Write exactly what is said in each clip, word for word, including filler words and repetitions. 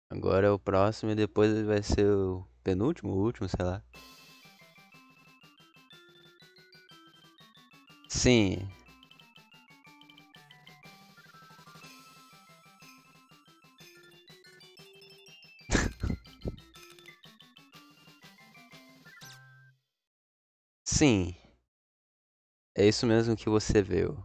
Agora é o próximo e depois vai ser o penúltimo, o último, sei lá. Sim, sim. É isso mesmo que você viu.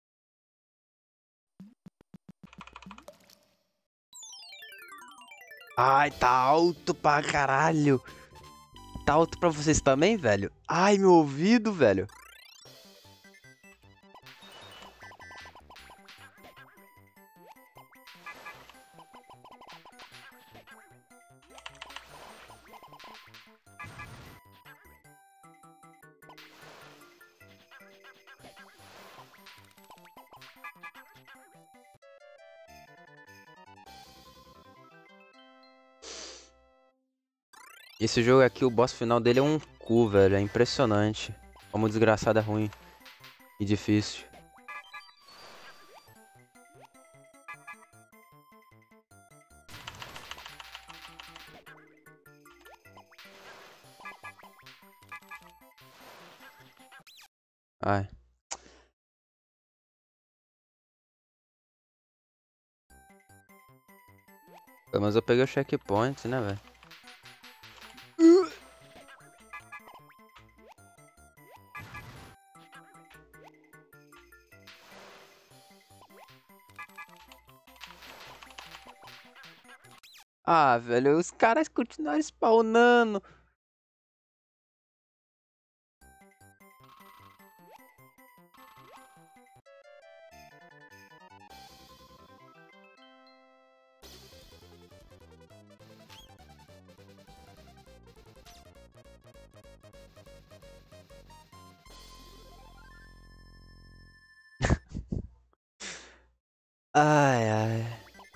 Ai, tá alto pra caralho. Tá alto pra vocês também, velho? Ai, meu ouvido, velho. Esse jogo aqui, o boss final dele é um cu, velho. É impressionante. Como o desgraçado é ruim e difícil. Ai. Pelo menos eu peguei o checkpoint, né, velho? Ah, velho, os caras continuaram spawnando. Ai, ai.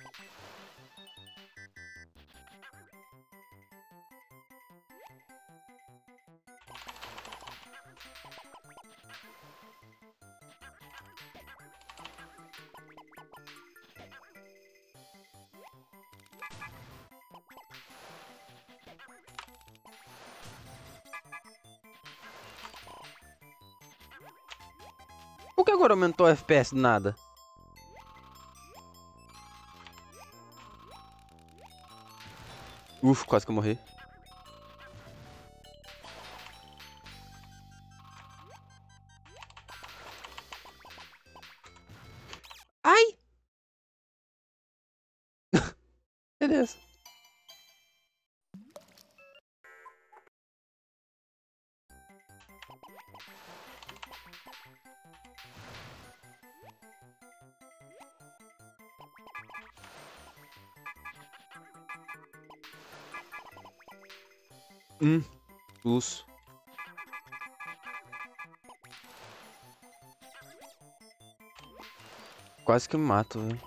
Por que agora aumentou o F P S do nada? Uf, quase que eu morri. Ai! Beleza. Hum, urso. Quase que me mato, velho.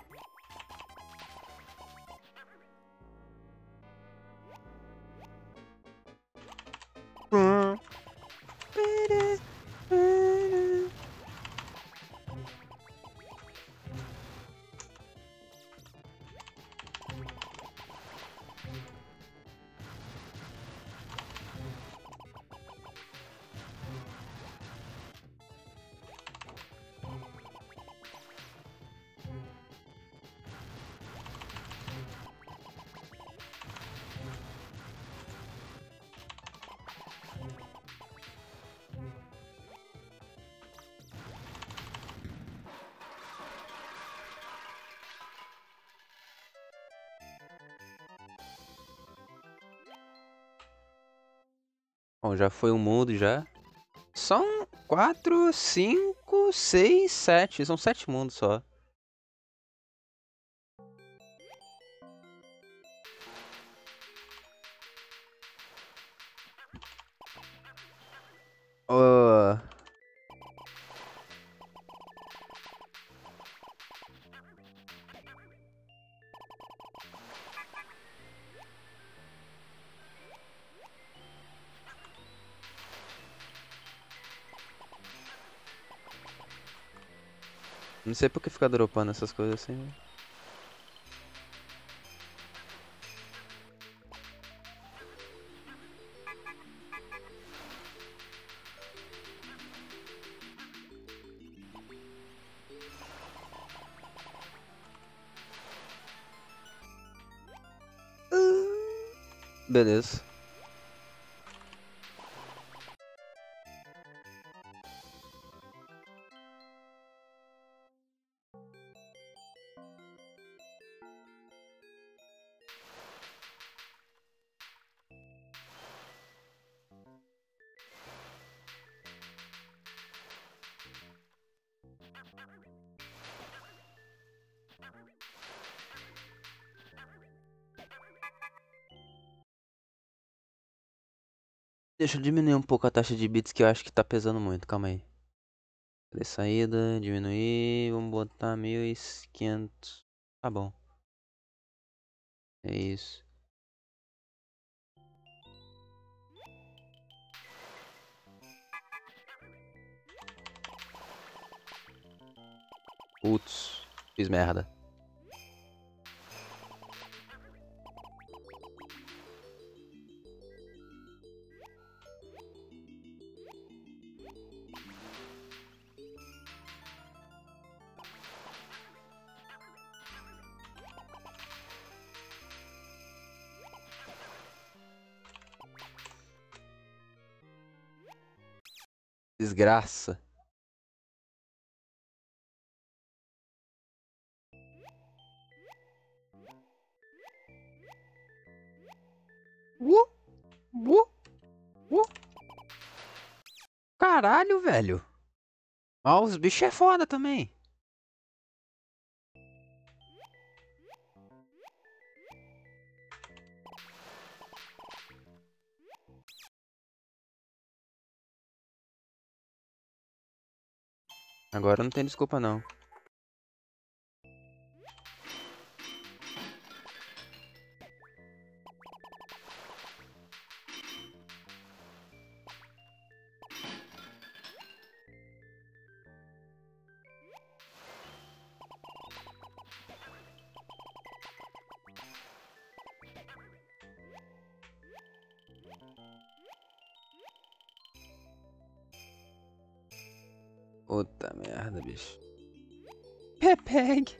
Hum. Bom, já foi um mundo já. São quatro, cinco, seis, sete. São sete mundos só. Oh, não sei por que ficar dropando essas coisas assim. Beleza. Deixa eu diminuir um pouco a taxa de bits que eu acho que tá pesando muito. Calma aí. Cadê saída? Diminuir. Vamos botar mil e quinhentos. Tá bom. É isso. Putz. Fiz merda. Desgraça. Uh, uh, uh. Caralho, velho. Ó, os bichos é foda também. Agora não tem desculpa não. Puta merda, bicho. Pepeg.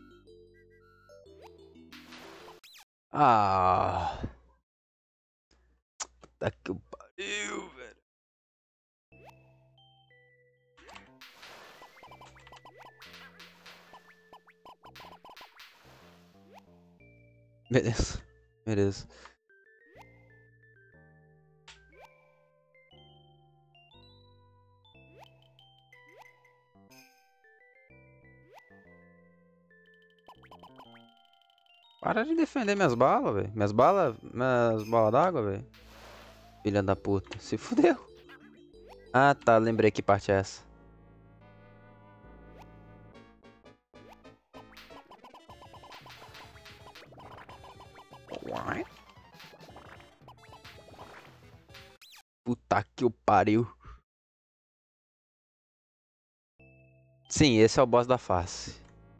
Ah. Puta que pariu, velho. Beleza. Beleza. Para de defender minhas balas, velho. Minhas balas. Minhas balas d'água, velho. Filha da puta. Se fudeu. Ah, tá. Lembrei que parte é essa. Puta que o pariu. Sim, esse é o boss da face.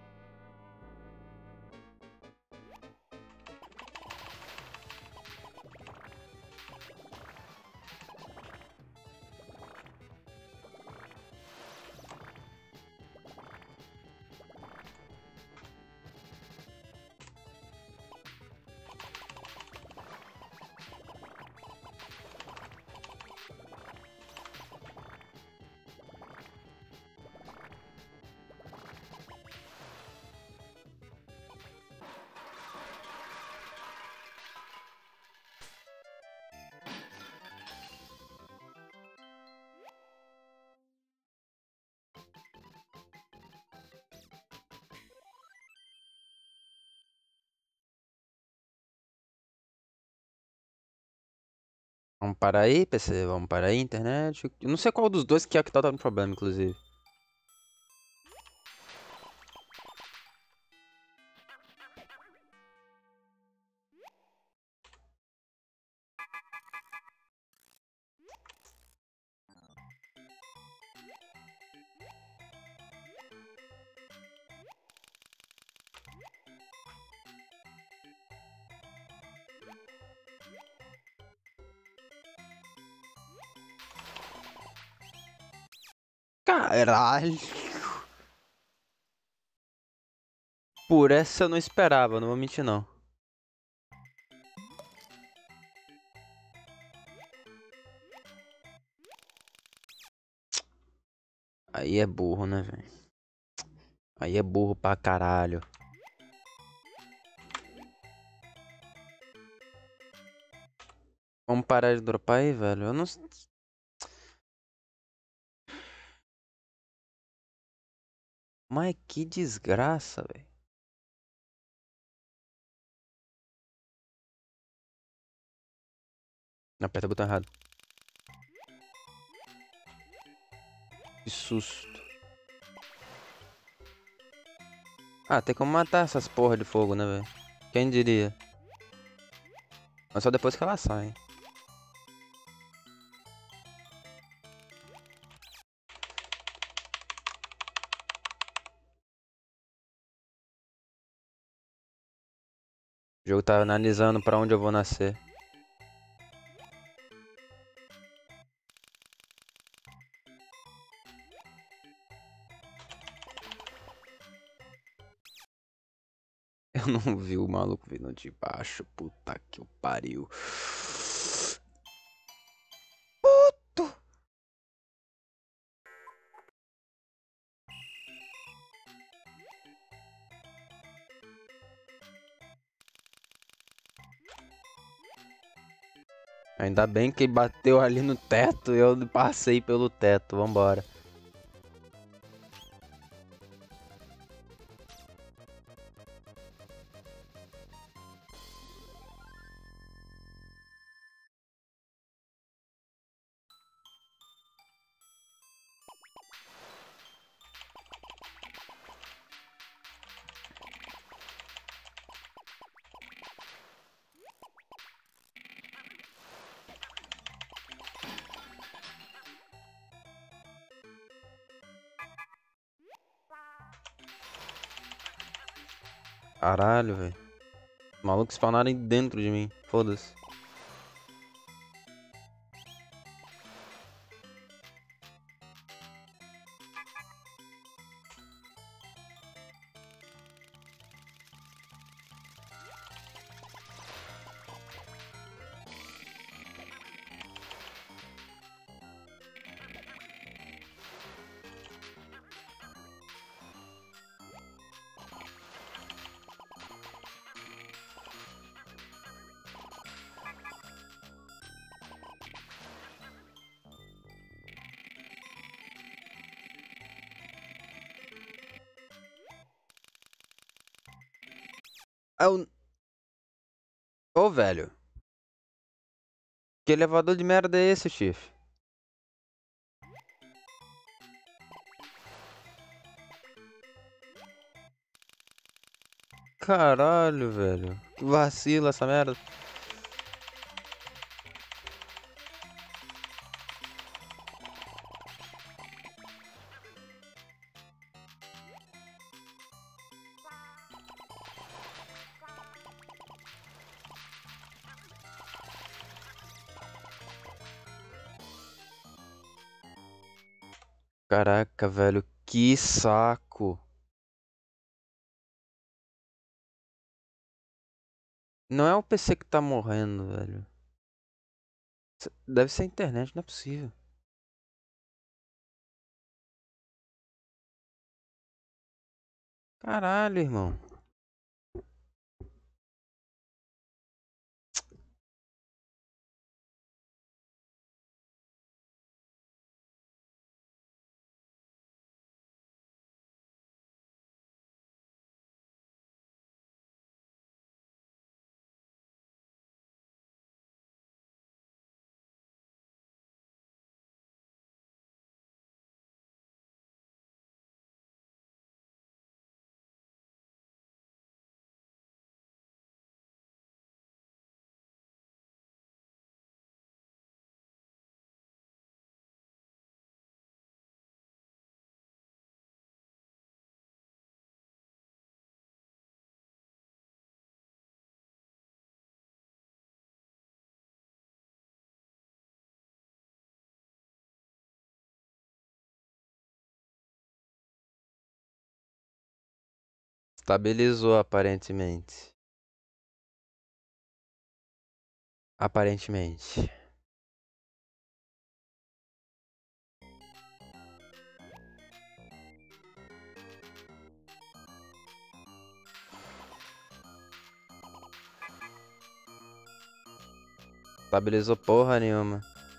Vamos parar aí, P C? Vamos parar aí, internet? Eu não sei qual dos dois que é o que tá dando problema, inclusive. Caralho. Por essa eu não esperava, não vou mentir não. Aí é burro, né, velho? Aí é burro pra caralho. Vamos parar de dropar aí, velho. Eu não. Mas que desgraça, velho. Aperta o botão errado. Que susto. Ah, tem como matar essas porra de fogo, né, velho? Quem diria? Mas só depois que ela sai. O jogo tá analisando pra onde eu vou nascer. Eu não vi o maluco vindo de baixo. Puta que o pariu. Puto! Ainda bem que bateu ali no teto e eu passei pelo teto. Vambora. Caralho, velho. Os malucos spawnaram dentro de mim. Foda-se. Ah, eu... Ô, velho. Que elevador de merda é esse, chefe? Caralho, velho. Que vacila essa merda. Caraca, velho. Que saco. Não é o P C que tá morrendo, velho. Deve ser a internet, não é possível. Caralho, irmão. Estabilizou aparentemente. Aparentemente. estabilizou porra nenhuma.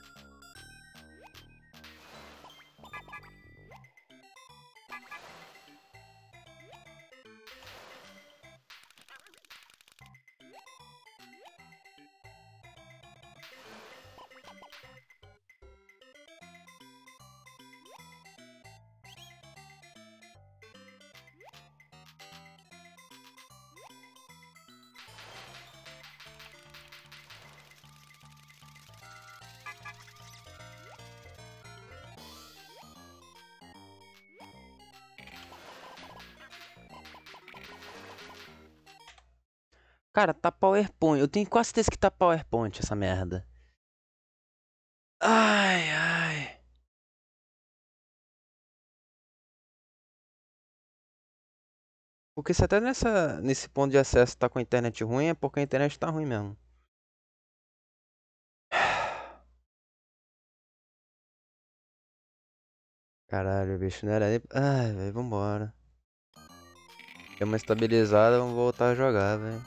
Cara, tá PowerPoint. Eu tenho quase certeza que tá PowerPoint essa merda. Ai, ai. Porque se até nessa, nesse ponto de acesso tá com a internet ruim, é porque a internet tá ruim mesmo. Caralho, bicho, não era nem... Ai, velho, vambora. Deu uma estabilizada, vamos voltar a jogar, velho.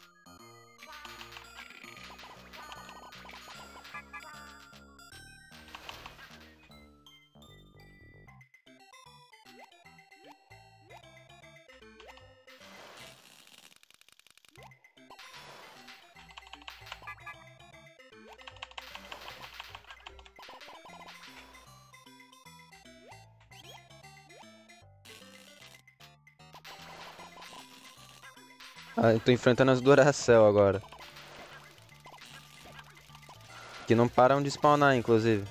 Ah, eu tô enfrentando as Duracell agora. Que não param de spawnar, inclusive.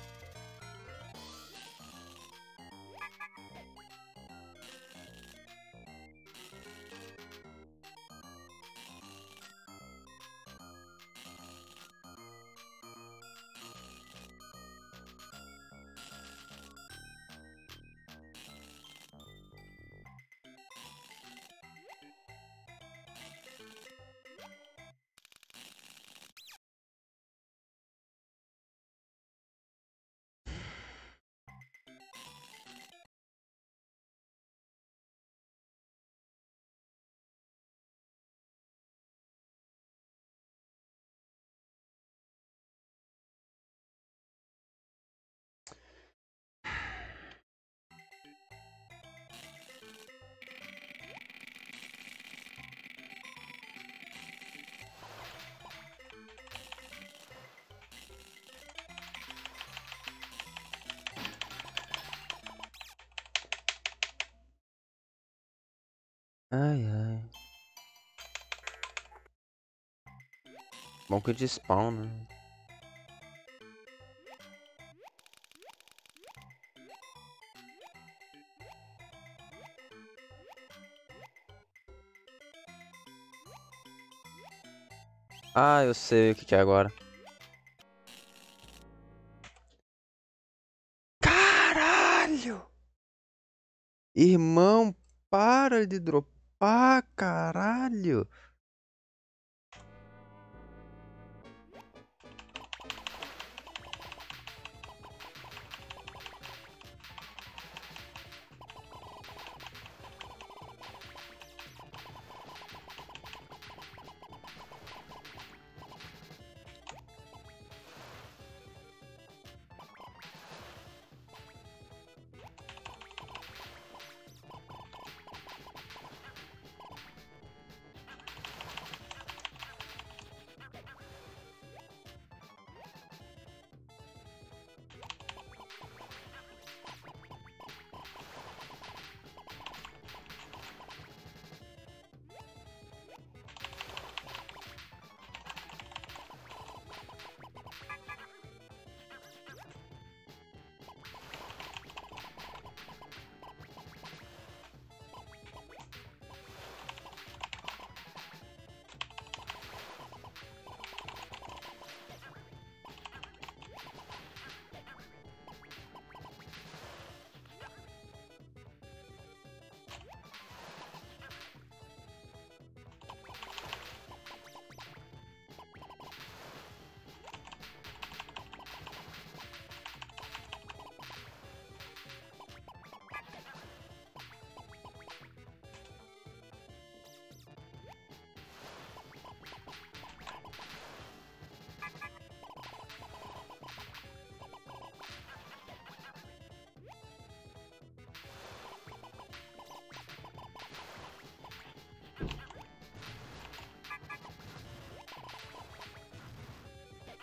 Ai, ai. Bom que de spawn, né? Ah, eu sei o que que é agora. Caralho! Irmão, para de dropar, caralho!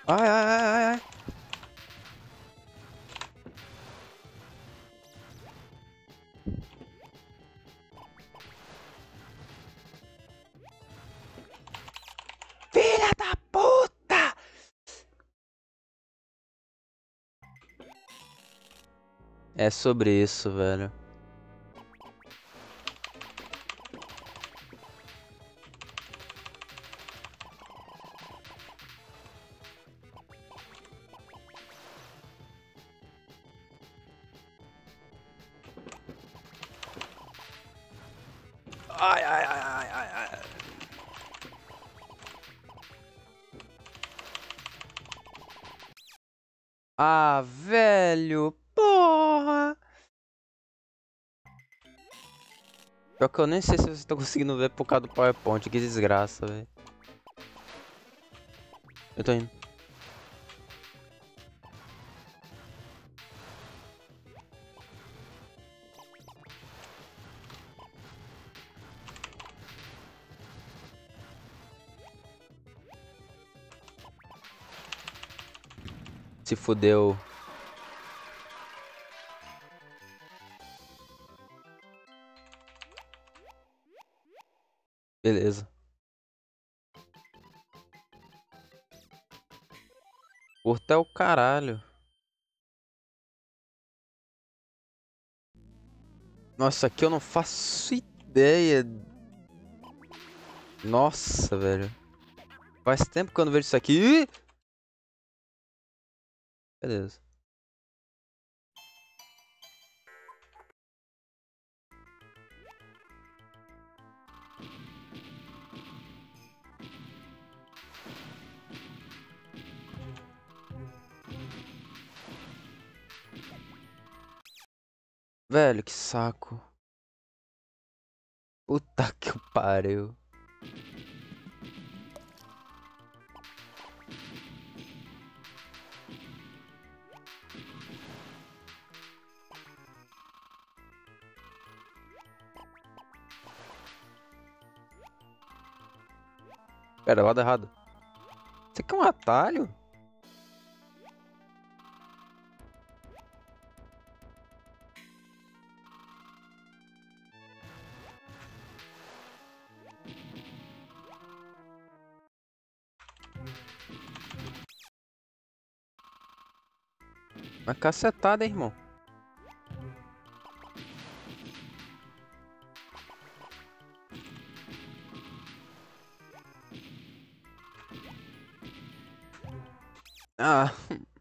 Ai, ai, ai, ai, ai. Filha da puta! É sobre isso, velho. Ai, ai, ai, ai, ai, ai. Ah, velho. Porra. Pior que eu nem sei se vocês estão conseguindo ver por causa do PowerPoint. Que desgraça, velho. Eu tô indo. Se fudeu. Beleza. Curta é o caralho. Nossa, aqui eu não faço ideia. Nossa, velho. Faz tempo que eu não vejo isso aqui. Ih! Beleza. Velho, que saco. Puta que pariu. Pera, lado errado. Isso aqui é um atalho? Uma cacetada, hein, irmão. Ah.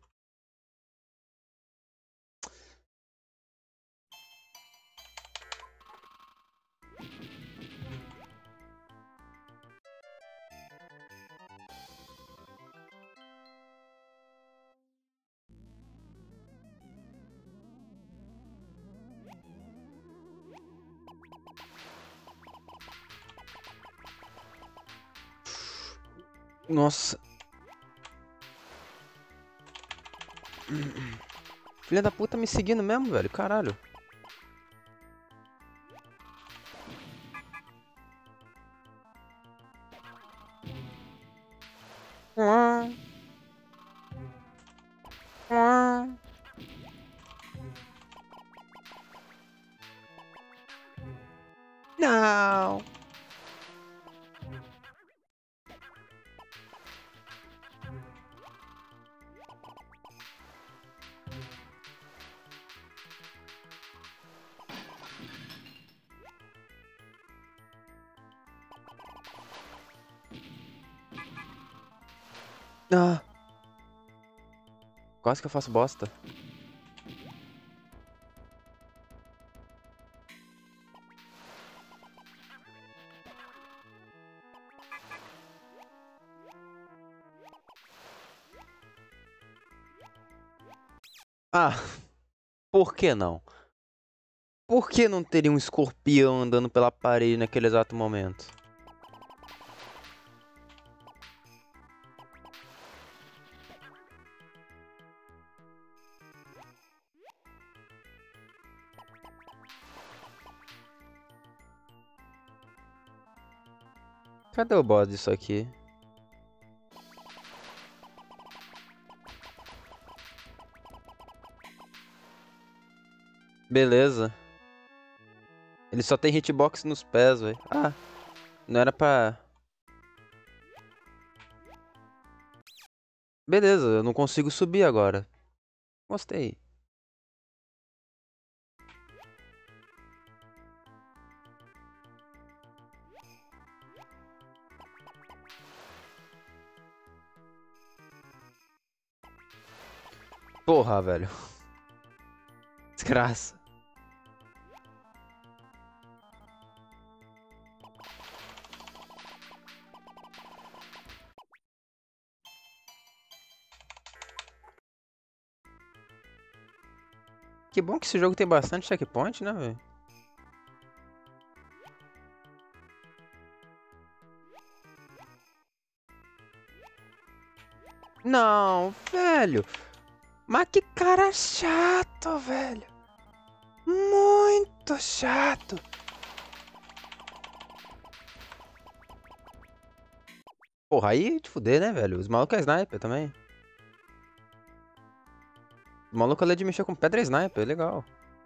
Nossa. Filha da puta me seguindo mesmo, velho. Caralho. Não. Ah. Quase que eu faço bosta. Ah, por que não? Por que não teria um escorpião andando pela parede naquele exato momento? Cadê o boss disso aqui? Beleza. Ele só tem hitbox nos pés, velho. Ah, não era pra... Beleza, eu não consigo subir agora. Gostei. Porra, velho. Desgraça. Que bom que esse jogo tem bastante checkpoint, né, velho? Não, velho. Mas que cara chato, velho. Muito chato. Porra, aí te fuder, né, velho? Os malucos é sniper também. O maluco ali de mexer com pedra é sniper, legal.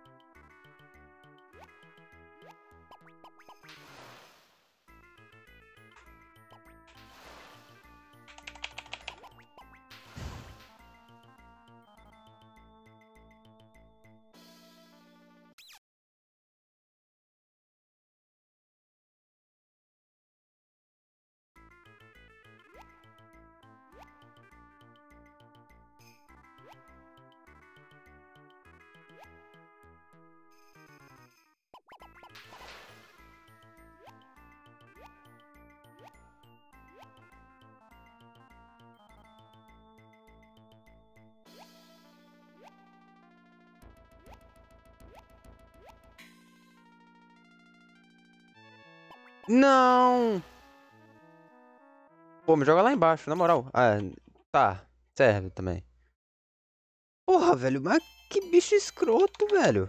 Não! Pô, me joga lá embaixo, na moral. Ah, tá. Serve também. Porra, velho, mas que bicho escroto, velho.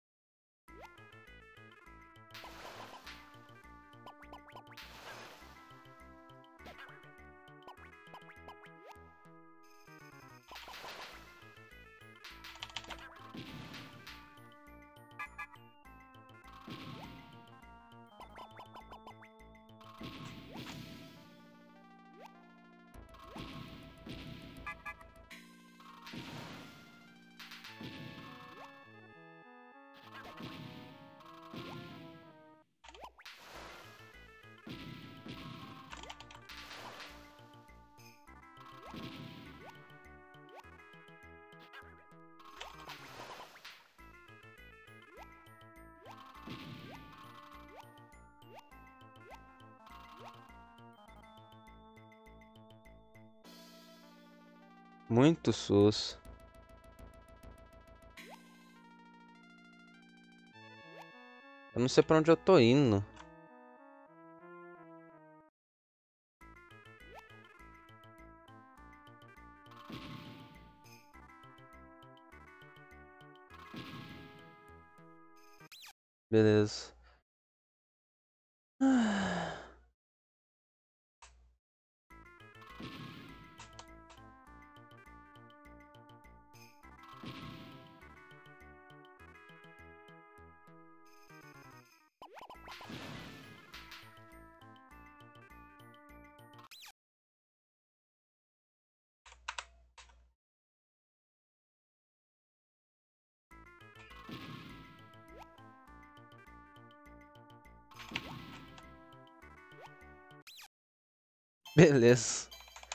Muito sus. Eu não sei pra onde eu tô indo. Beleza. Beleza.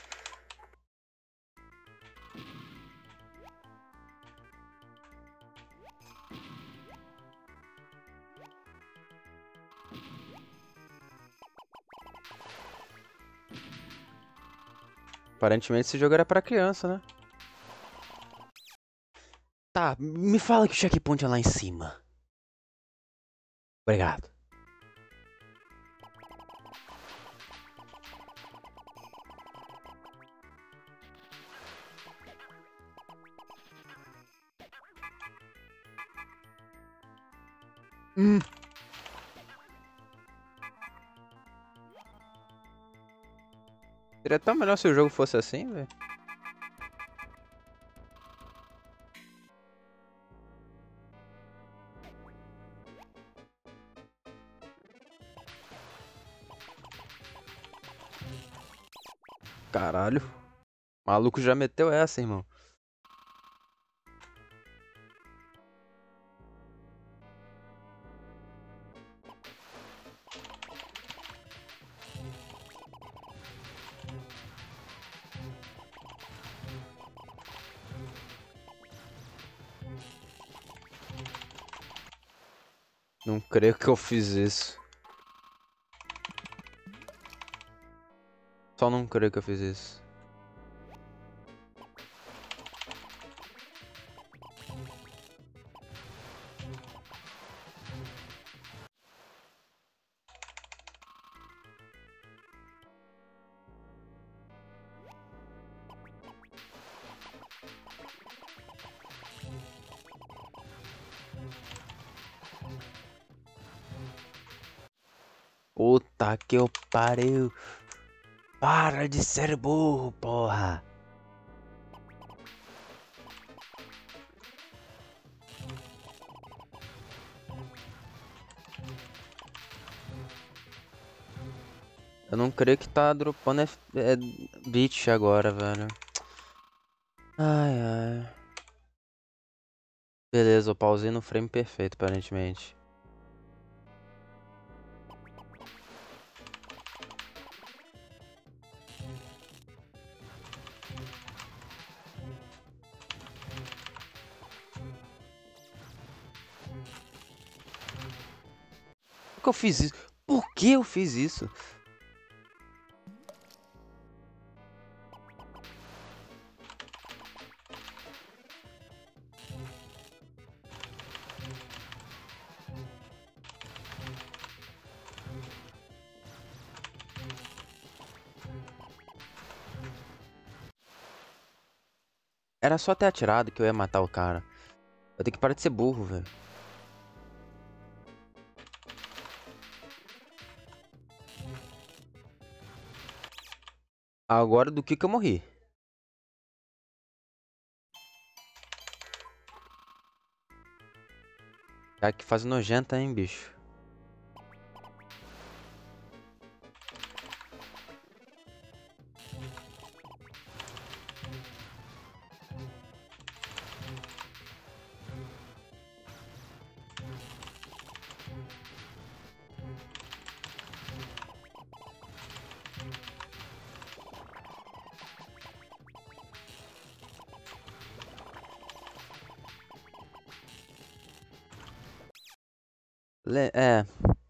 Aparentemente esse jogo era pra criança, né? Tá, me fala que o checkpoint é lá em cima. Obrigado. Hum. Seria tão melhor se o jogo fosse assim, velho. Caralho. O maluco já meteu essa, irmão. Não creio que eu fiz isso. Só não creio que eu fiz isso. Puta que eu pariu. Para de ser burro, porra. Eu não creio que tá dropando F é, beat agora, velho. Ai, ai. Beleza, eu pausei no frame perfeito, aparentemente. Por que eu fiz isso? Por que eu fiz isso? Era só ter atirado que eu ia matar o cara. Eu tenho que parar de ser burro, velho. Agora do que que eu morri? Cara que faz nojenta, hein, bicho. Le é.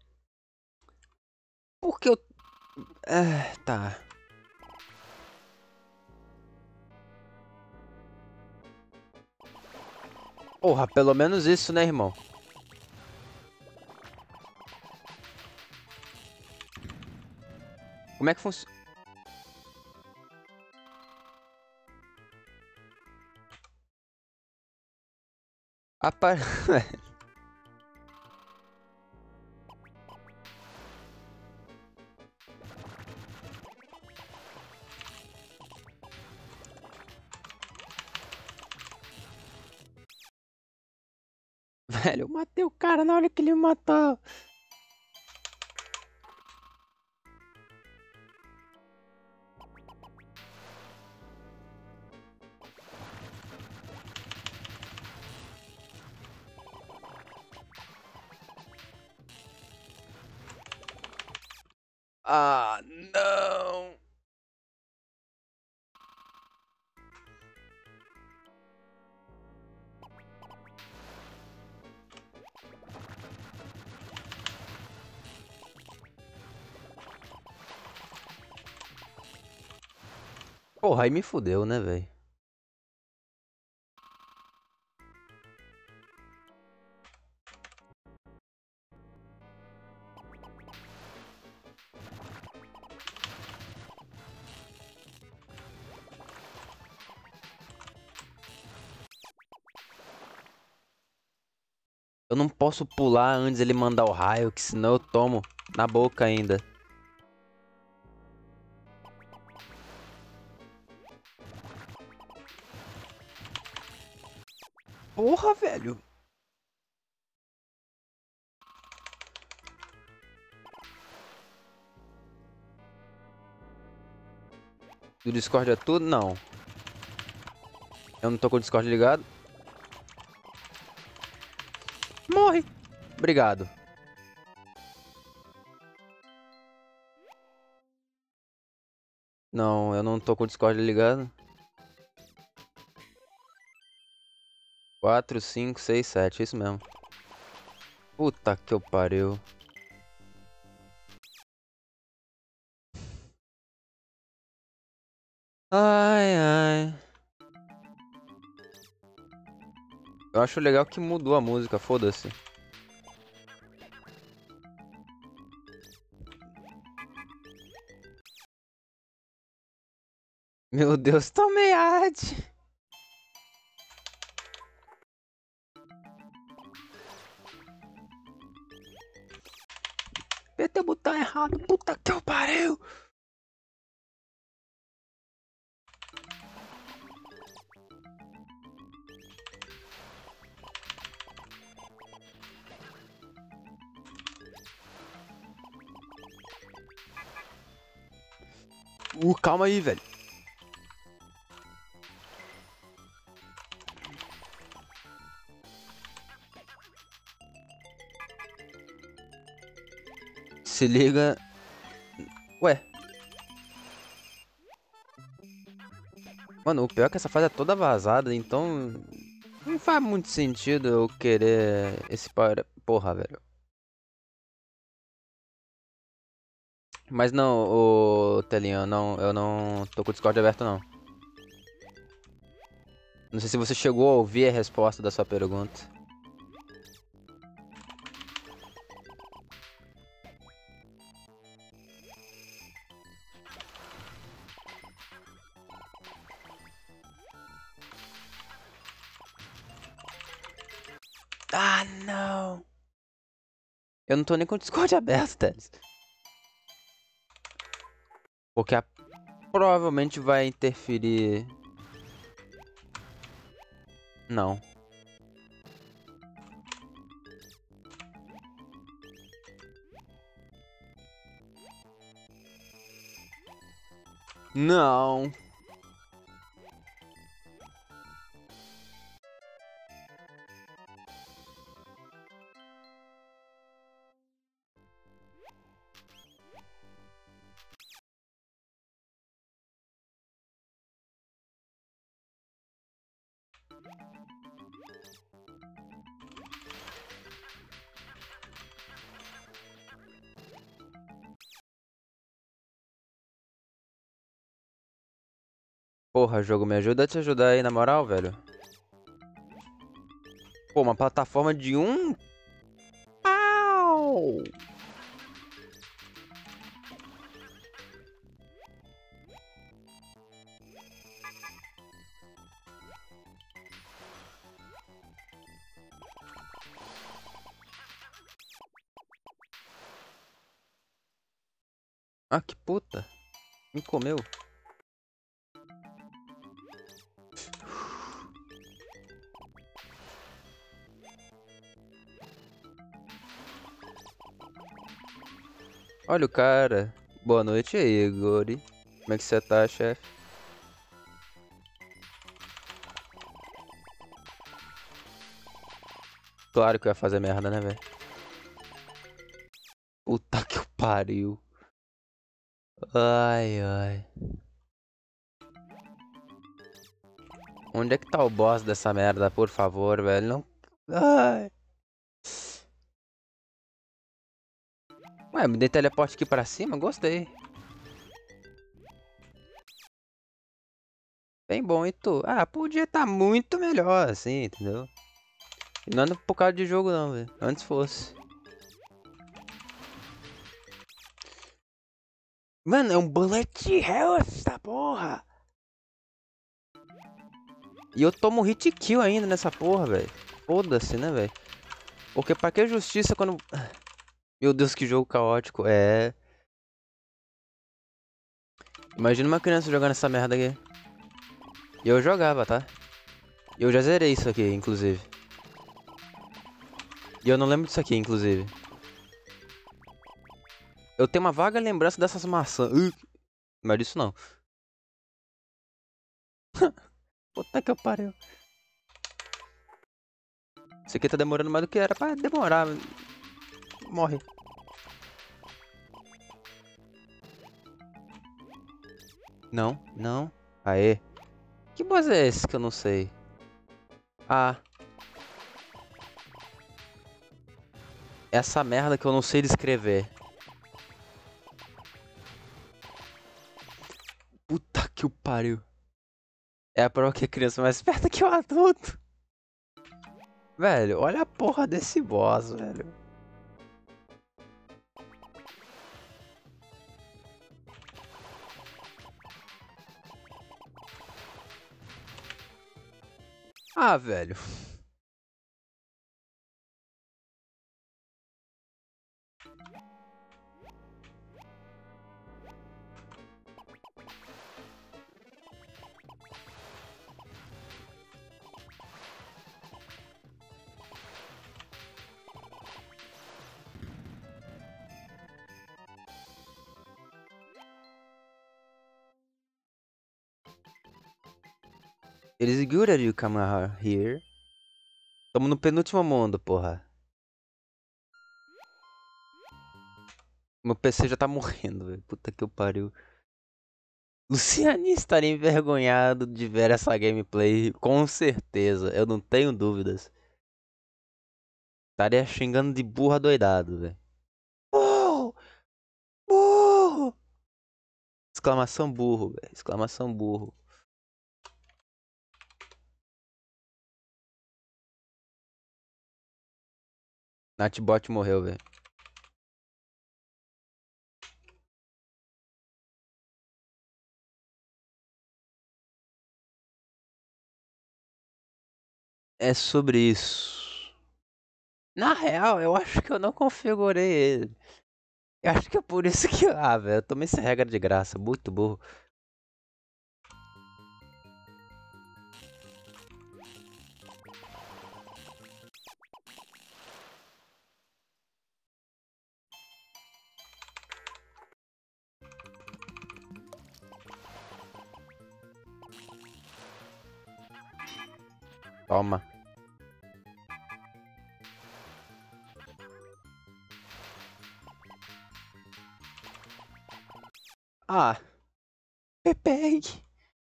Por que eu... É, tá. Porra, pelo menos isso, né, irmão? Como é que funciona? Apa... Velho, eu matei o cara na hora que ele me matou. Ah, não. Porra, aí me fudeu, né, velho? Eu não posso pular antes ele mandar o raio, que senão eu tomo na boca ainda. Porra, velho. Do Discord é tudo? Não. Eu não tô com o Discord ligado. Morre! Obrigado. Não, eu não tô com o Discord ligado. quatro, cinco, seis, sete, é isso mesmo. Puta que eu pariu. Ai, ai. Eu acho legal que mudou a música, foda-se. Meu Deus, tomei ad. Apertei o botão errado, puta que eu pariu. Uh, calma aí, velho. Se liga. Ué. Mano, o pior é que essa fase é toda vazada, então... Não faz muito sentido eu querer esse par... Porra, velho. Mas não, ô Telinha, não, eu não tô com o Discord aberto, não. Não sei se você chegou a ouvir a resposta da sua pergunta. Ah, não. Eu não tô nem com o Discord aberto, Teles. Porque a... provavelmente vai interferir... Não. Não. Porra, jogo, me ajuda a te ajudar aí, na moral, velho. Pô, uma plataforma de um... Pau! Ah, que puta. Me comeu. Olha o cara. Boa noite aí, Gori. Como é que você tá, chefe? Claro que eu ia fazer merda, né, velho? Puta que pariu. Ai, ai. Onde é que tá o boss dessa merda, por favor, velho? Não... Ai. Ué, me dei teleporte aqui pra cima? Gostei. Bem bom, e tu? Ah, podia tá muito melhor, assim, entendeu? E não é por causa de jogo, não, velho. Antes fosse. Mano, é um bullet hell essa porra. E eu tomo hit kill ainda nessa porra, velho. Foda-se, né, velho? Porque pra que justiça quando... Meu Deus, que jogo caótico. É... Imagina uma criança jogando essa merda aqui. E eu jogava, tá? E eu já zerei isso aqui, inclusive. E eu não lembro disso aqui, inclusive. Eu tenho uma vaga lembrança dessas maçãs. Uh, mas disso não. Puta que pariu. Isso aqui tá demorando mais do que era pra demorar. Morre. Não, não. Aê. Que boss é esse que eu não sei? Ah. Essa merda que eu não sei descrever. Puta que o pariu. É a prova que a criança é mais esperta que o adulto. Velho, olha a porra desse boss, velho. Ah, velho. It is good that you come here. Tamo no penúltimo mundo, porra. Meu P C já tá morrendo, velho. Puta que eu pariu. Luciane estaria envergonhado de ver essa gameplay, com certeza. Eu não tenho dúvidas. Estaria xingando de burro adoidado, velho. Burro! Burro! Exclamação burro, velho. Exclamação burro. Natbot morreu, velho. É sobre isso. Na real, eu acho que eu não configurei ele. Eu acho que é por isso que. Ah, velho, eu tomei essa regra de graça. Muito burro. Toma. Ah. Pepe.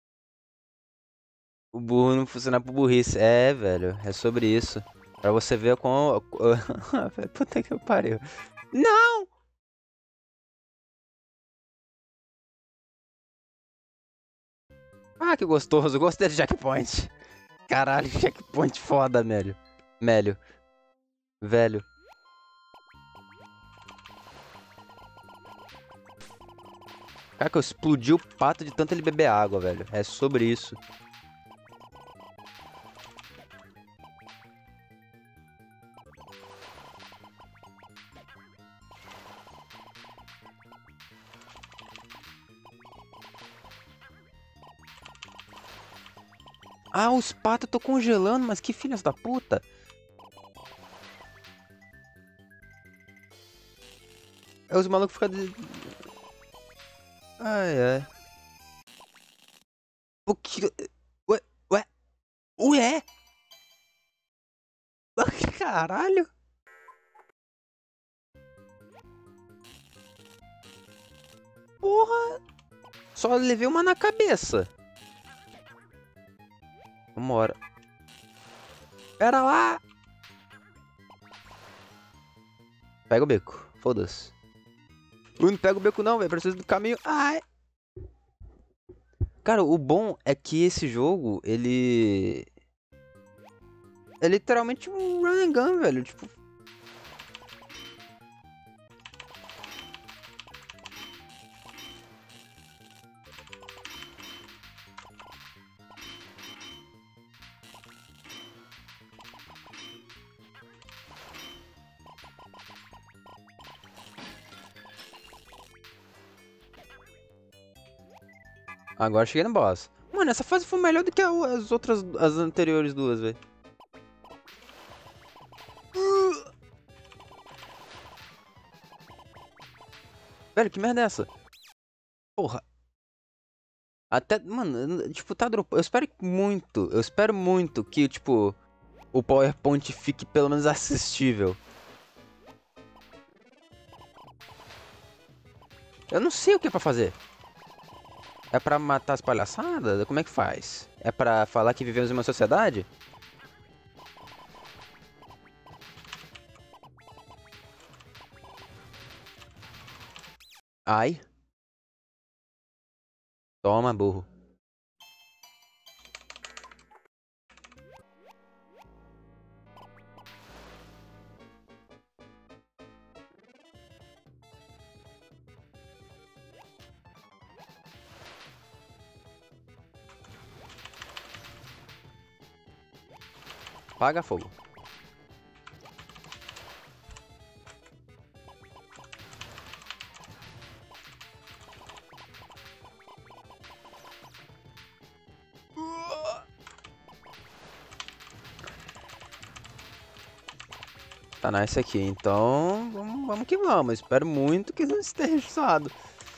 O burro não funciona por burrice. É, velho. É sobre isso. Pra você ver com. Puta que pariu. Não! Ah, que gostoso. Gostei de checkpoint. Caralho, checkpoint foda, velho. Velho. Velho. Cara, que eu explodi o pato de tanto ele beber água, velho. É sobre isso. Ah, os patos tô congelando, mas que filhos da puta. É os malucos ficam... De... Ai, ai. O que... Ué? Ué? Ué? Caralho. Porra. Só levei uma na cabeça. Vambora. Pera lá. Pega o beco. Foda-se. Ui, não pega o beco não, velho. Preciso do caminho. Ai. Cara, o bom é que esse jogo, ele... É literalmente um run and gun, velho. Tipo... Agora cheguei no boss. Mano, essa fase foi melhor do que as outras, as anteriores duas, velho. Velho, que merda é essa? Porra. Até, mano, tipo, tá dropando. Eu espero muito, eu espero muito que, tipo, o PowerPoint fique pelo menos assistível. Eu não sei o que é pra fazer. É pra matar as palhaçadas? Como é que faz? É pra falar que vivemos em uma sociedade? Ai. Toma, burro. Paga fogo. Tá nice aqui, então vamos, vamos que vamos. Espero muito que não esteja usado.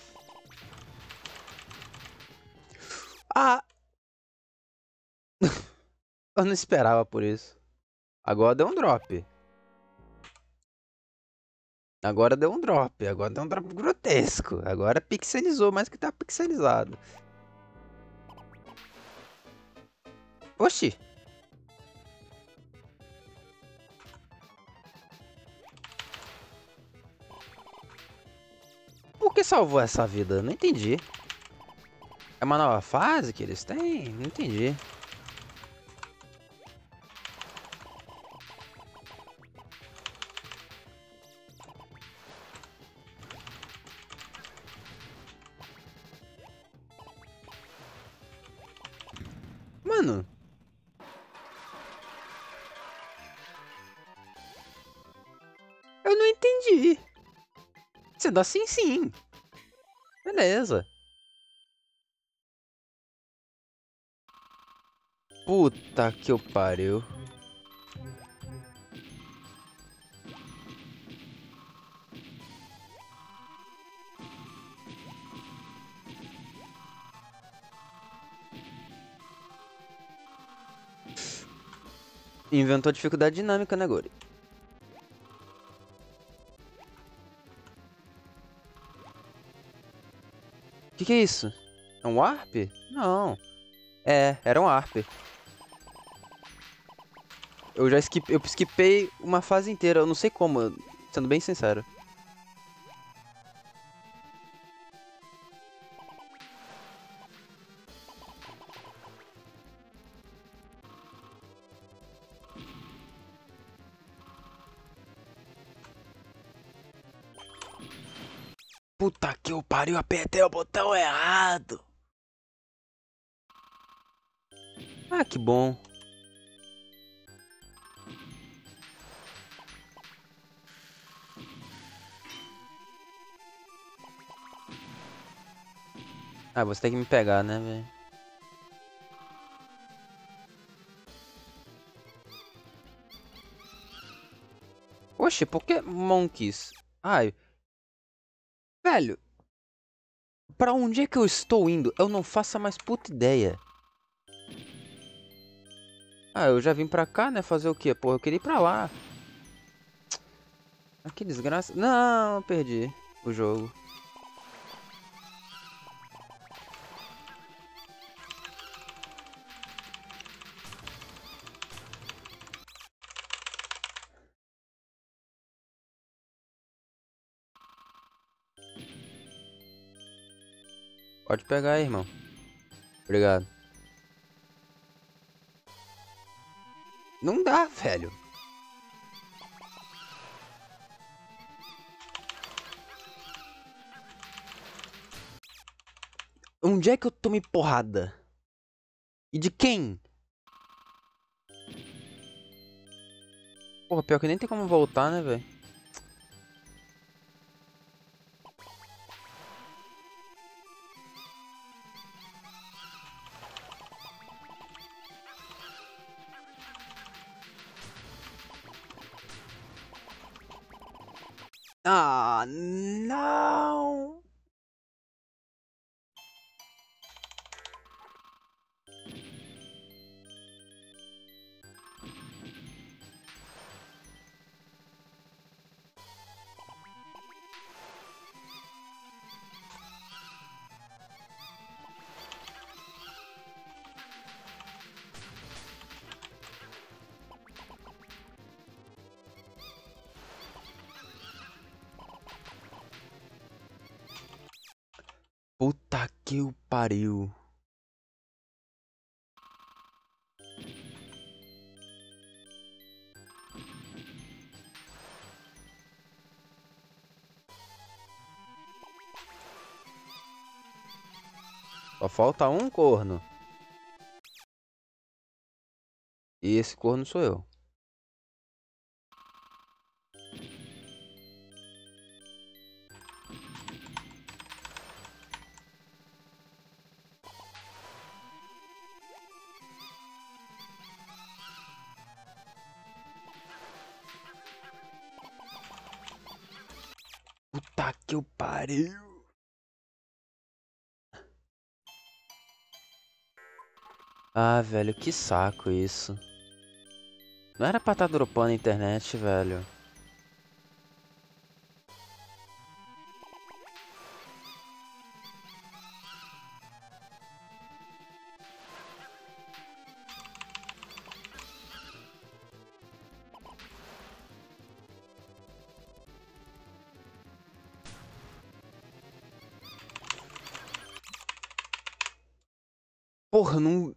Ah! Eu não esperava por isso. Agora deu um drop. Agora deu um drop. Agora deu um drop grotesco. Agora pixelizou mais que tá pixelizado. Oxi. Por que salvou essa vida? Não entendi. É uma nova fase que eles têm? Não entendi. Mano. Eu não entendi. Sendo assim, sim. Beleza. Puta que eu pariu. Inventou dificuldade dinâmica, né, Gori? Que que é isso? É um Warp? Não. É, era um Warp. Eu já skip, eu skipei uma fase inteira, eu não sei como, sendo bem sincero. Puta que eu pariu, apertei o botão errado. Ah, que bom. Ah, você tem que me pegar, né, velho? Oxe, por que monkeys? Ai, velho, pra onde é que eu estou indo? Eu não faço a mais puta ideia. Ah, eu já vim pra cá, né, fazer o quê? Porra, eu queria ir pra lá. Ah, que desgraça. Não, eu perdi o jogo. Pode pegar aí, irmão. Obrigado. Não dá, velho. Onde é que eu tomei porrada? E de quem? Porra, pior que nem tem como voltar, né, velho? Ah, não! Puta que o pariu. Só falta um corno. E esse corno sou eu. Puta que o pariu. Ah, velho, que saco isso. Não era pra estar tá dropando a internet, velho. Porra, não...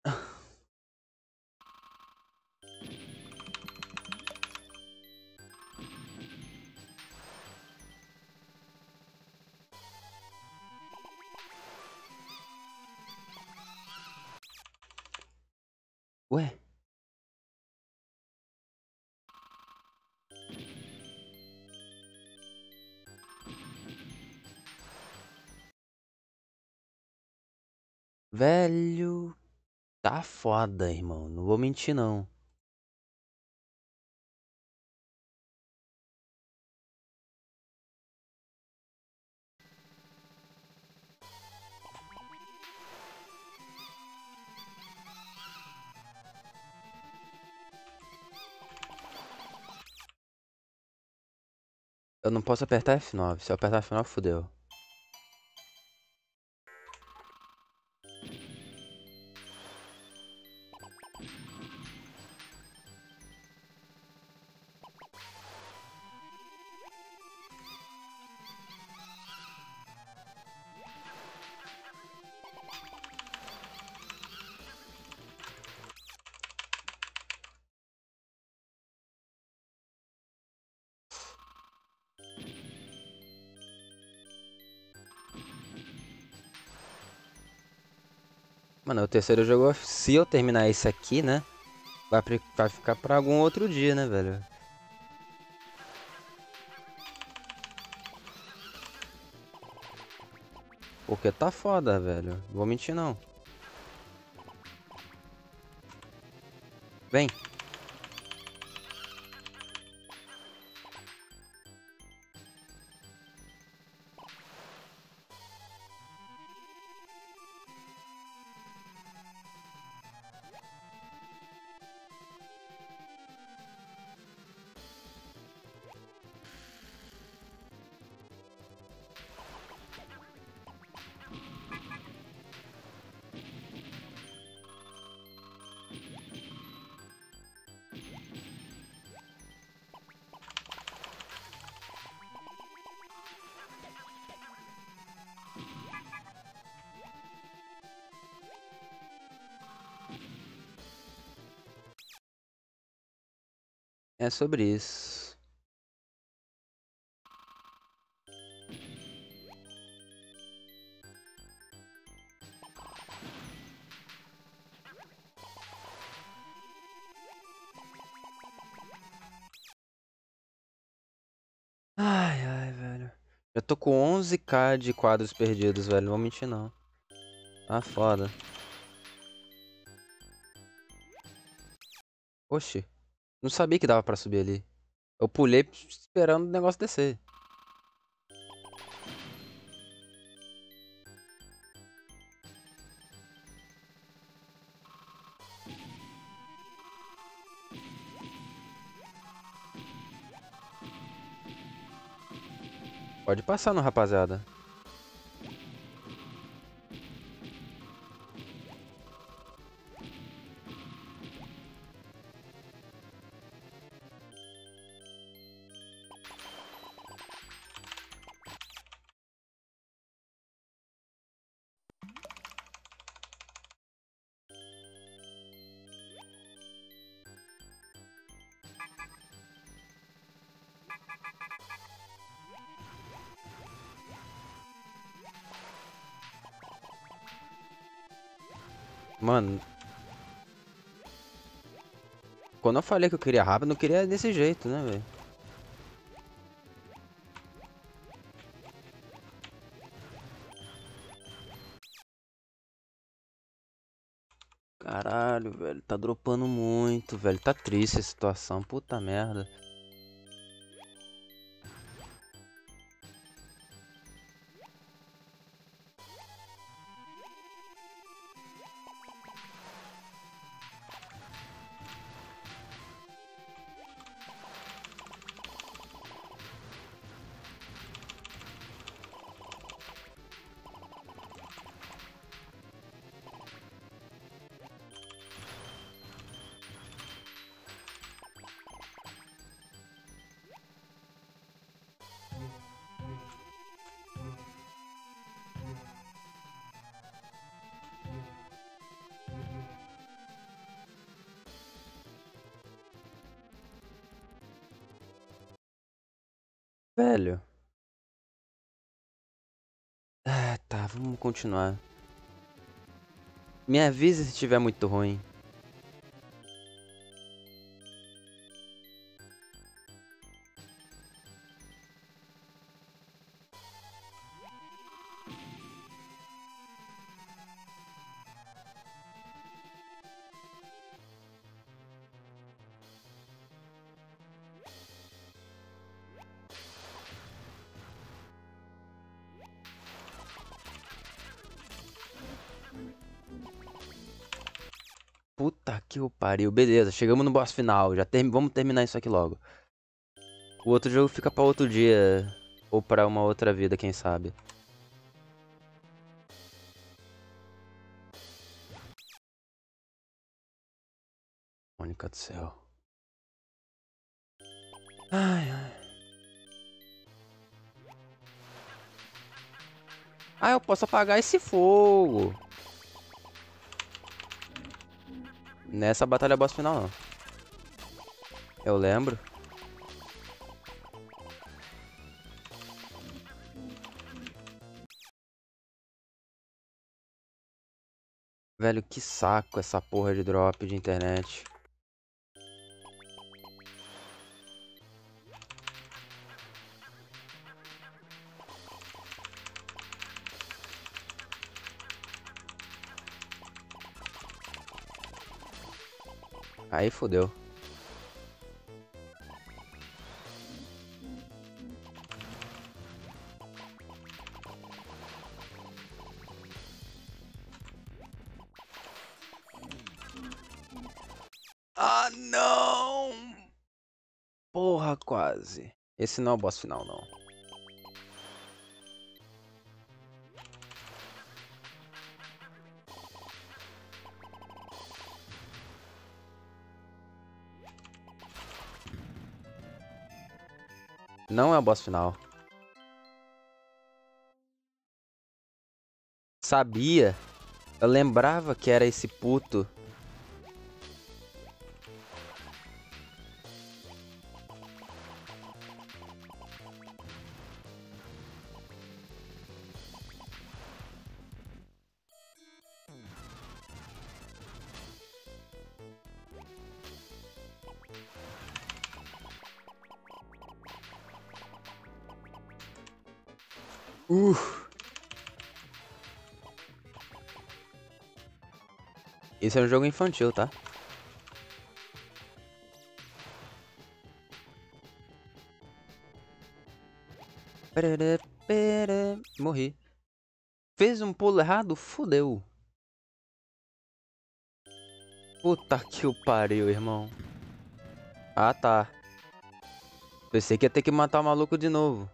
Ué? Velho... Tá foda, irmão. Não vou mentir, não. Eu não posso apertar F nove. Se eu apertar F nove, fodeu. Mano, o terceiro jogo, se eu terminar esse aqui, né? Vai, vai ficar pra algum outro dia, né, velho? Porque tá foda, velho. Não vou mentir, não. Vem. É sobre isso. Ai, ai, velho. Eu tô com onze k de quadros perdidos, velho. Não vou mentir, não. Tá foda. Oxi. Não sabia que dava pra subir ali. Eu pulei esperando o negócio descer. Pode passar no rapaziada. Mano, quando eu falei que eu queria rápido, eu não queria desse jeito, né, velho? Caralho, velho. Tá dropando muito, velho. Tá triste a situação. Puta merda. Velho. Ah, tá. Vamos continuar. Me avisa se estiver muito ruim. Puta que o pariu. Beleza, chegamos no boss final. Já term... Vamos terminar isso aqui logo. O outro jogo fica pra outro dia. Ou pra uma outra vida, quem sabe. Mônica do céu. Ai, ai. Ah, eu posso apagar esse fogo. Nessa batalha é boss final, não. Eu lembro. Velho, que saco essa porra de drop de internet. Aí fodeu. Ah, não! Porra, quase. Esse não é o boss final, não. Não é o boss final. Sabia. Eu lembrava que era esse puto. Uh. Esse é um jogo infantil, tá? Morri. Fez um pulo errado? Fudeu. Puta que o pariu, irmão. Ah, tá. Pensei que ia ter que matar o maluco de novo.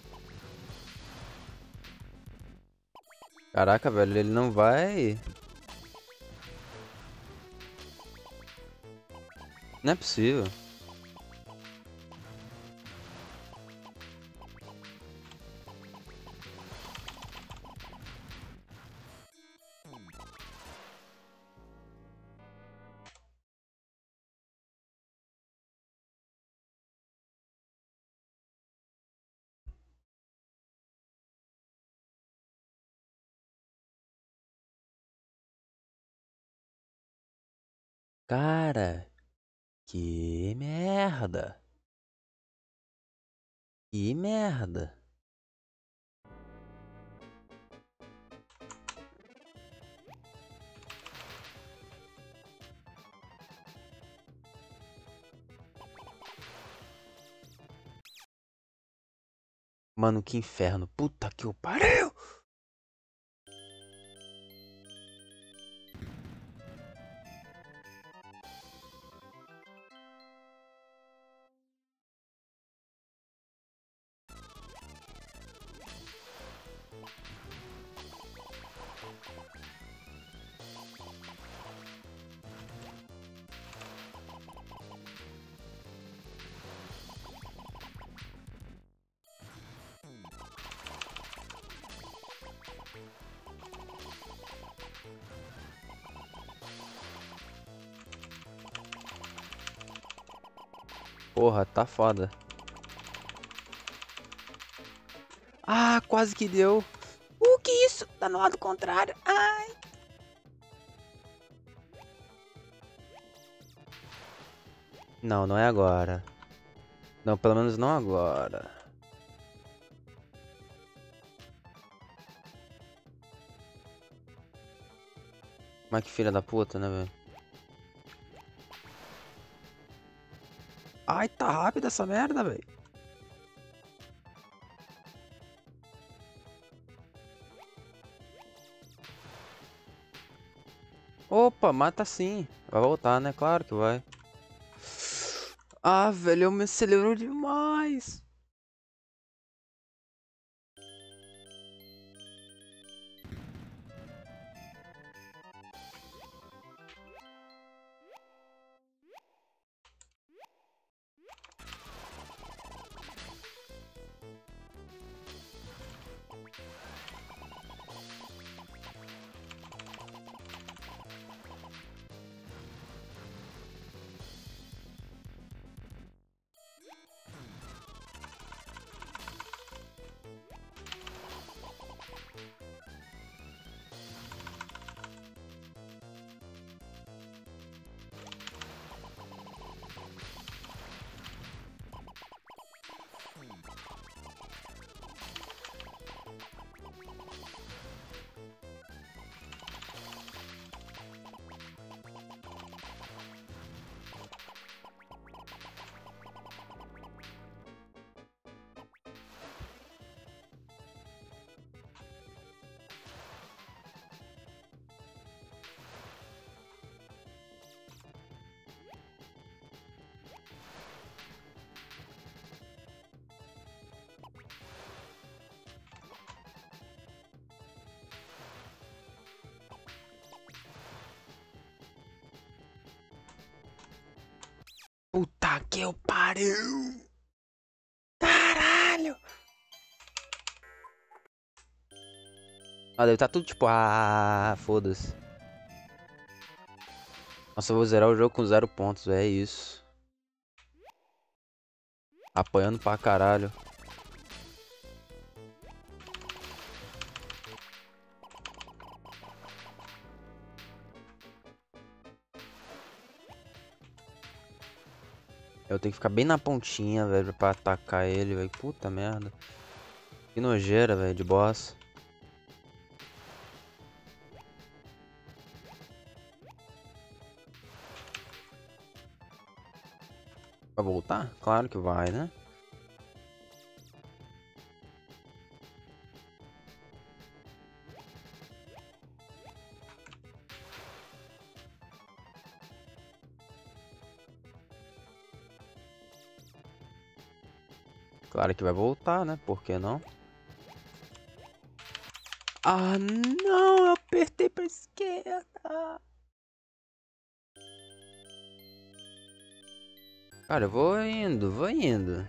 Caraca, velho, ele não vai... Não é possível. Cara, que merda. Que merda. Mano, que inferno. Puta que o pariu. Porra, tá foda. Ah, quase que deu. O que isso? Tá no lado contrário. Ai. Não, não é agora. Não, pelo menos não agora. Mas que filha da puta, né, velho? Ai, tá rápido essa merda, velho. Opa, mata sim. Vai voltar, né? Claro que vai. Ah, velho, eu me acelerou demais. Puta que eu pariu. Caralho. Ah, deve tá tudo tipo, ah, foda-se. Nossa, eu vou zerar o jogo com zero pontos, é isso. Apanhando pra caralho. Eu tenho que ficar bem na pontinha, velho, pra atacar ele, velho. Puta merda. Que nojeira, velho, de boss. Vai voltar? Claro que vai, né? Claro que vai voltar, né? Por que não? Ah, não! Eu apertei pra esquerda! Cara, eu vou indo, vou indo.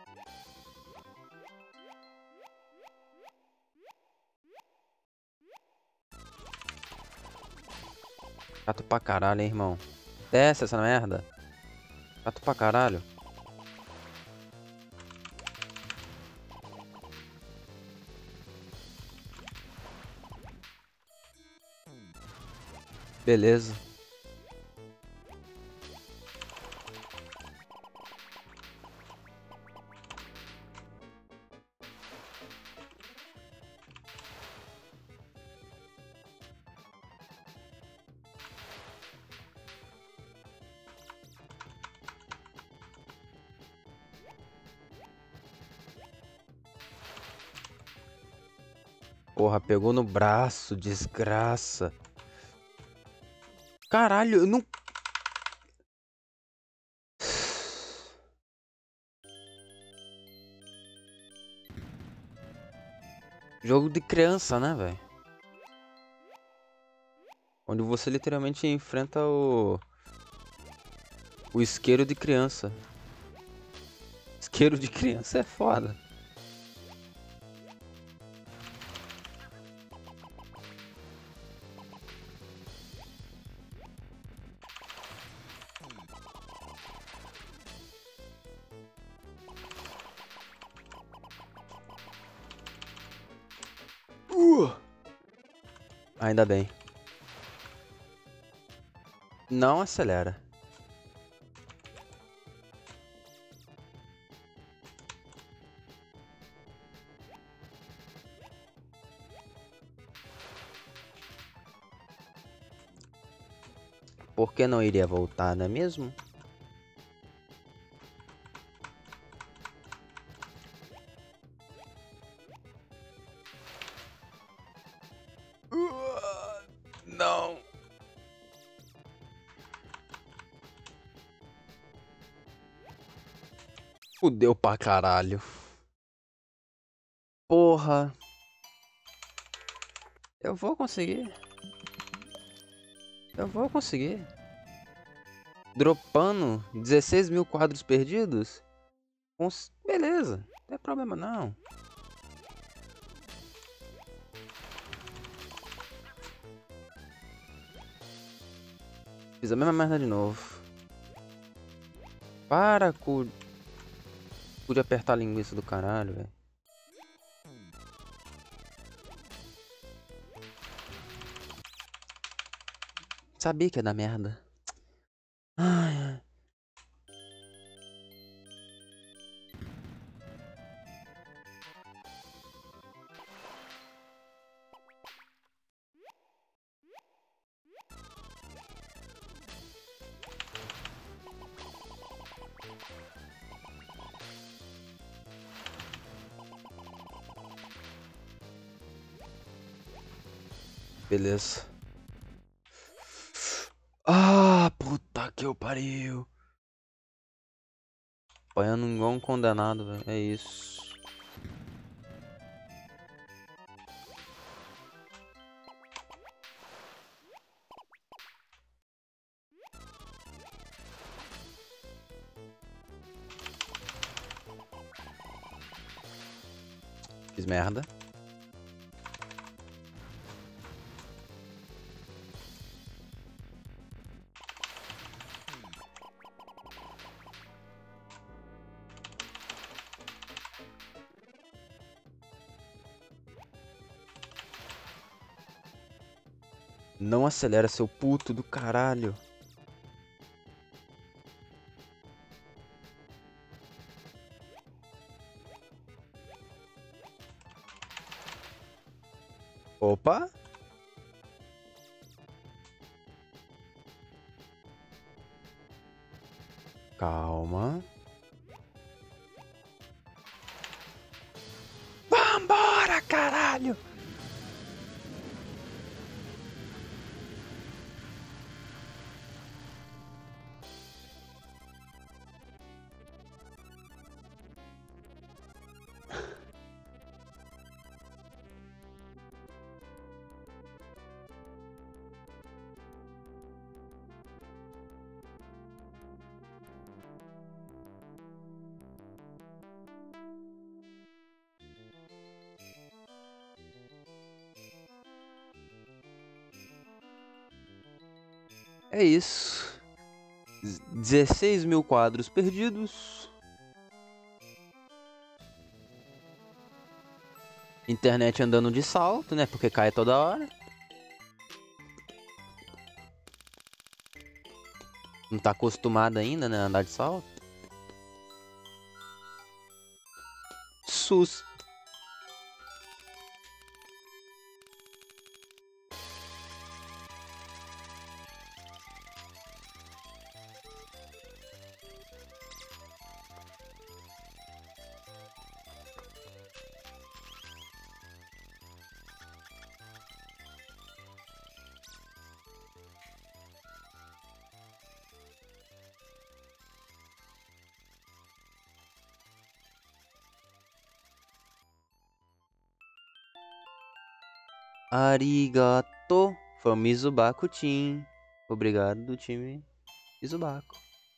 Chato pra caralho, hein, irmão. Desce essa merda. Chato pra caralho. Beleza. Porra, pegou no braço, desgraça. Caralho, eu não... Jogo de criança, né, velho? Onde você literalmente enfrenta o... O isqueiro de criança. Isqueiro de criança é foda. Uh! Ainda bem. Não acelera. Por que não iria voltar, não é mesmo? Uh, não. Fudeu pra caralho. Porra. Eu vou conseguir. Eu vou conseguir. Dropando dezesseis mil quadros perdidos? Cons... Beleza. Não tem problema não. Fiz a mesma merda de novo. Para, cu... Pude apertar a linguiça do caralho, velho. Sabia que ia dar merda. Ai, ai. Beleza. Ah, puta que eu pariu. Apanhando igual um condenado, velho. É isso. Fiz merda. Não acelera, seu puto do caralho. Opa. Calma. Vambora, caralho. É isso. dezesseis mil quadros perdidos. Internet andando de salto, né? Porque cai toda hora. Não tá acostumado ainda, né? A andar de salto. Sus. Arigato. Foi o Mizubaku Team. Obrigado do time Mizubaku.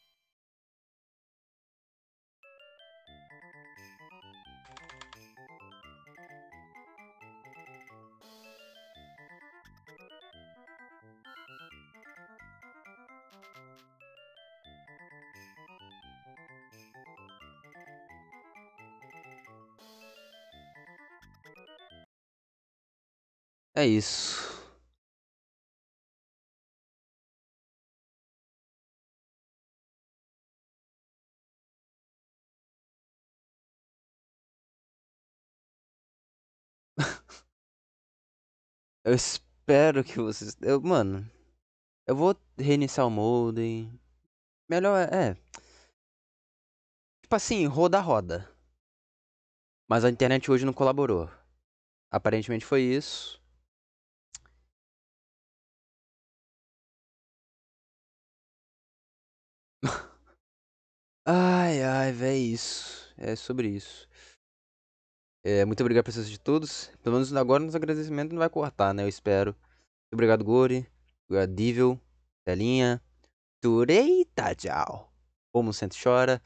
É isso. Eu espero que vocês. Eu, mano, eu vou reiniciar o modem. Melhor é. é, Tipo assim, roda-roda. Mas a internet hoje não colaborou. Aparentemente foi isso. Ai, ai, véi, isso. É sobre isso. É, muito obrigado por vocês de todos. Pelo menos agora nos agradecimentos não vai cortar, né? Eu espero. Muito obrigado, Gori. Obrigado, Dível. Telinha. Tureita, tchau. Como sempre chora.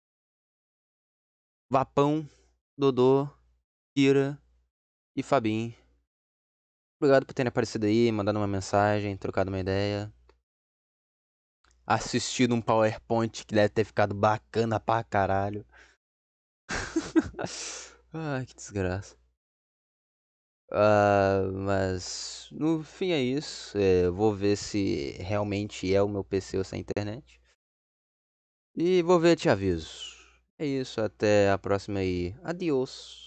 Vapão. Dodô. Kira. E Fabinho. Obrigado por terem aparecido aí, mandado uma mensagem, trocado uma ideia. Assistido um PowerPoint que deve ter ficado bacana pra caralho. Ai, que desgraça. Ah, mas no fim é isso. É, eu vou ver se realmente é o meu P C ou se é a internet. E vou ver, te aviso. É isso, até a próxima aí. Adiós.